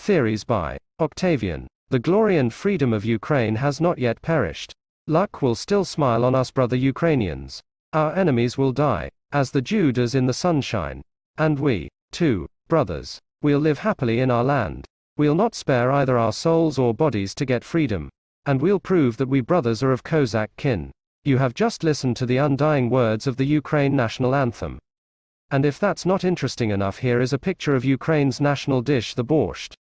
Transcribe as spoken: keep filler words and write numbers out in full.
Theories by Octavian. The glory and freedom of Ukraine has not yet perished. Luck will still smile on us, brother Ukrainians. Our enemies will die, as the dew does in the sunshine. And we, too, brothers, we'll live happily in our land. We'll not spare either our souls or bodies to get freedom. And we'll prove that we brothers are of Cossack kin. You have just listened to the undying words of the Ukraine National Anthem. And if that's not interesting enough, here is a picture of Ukraine's national dish, the borscht.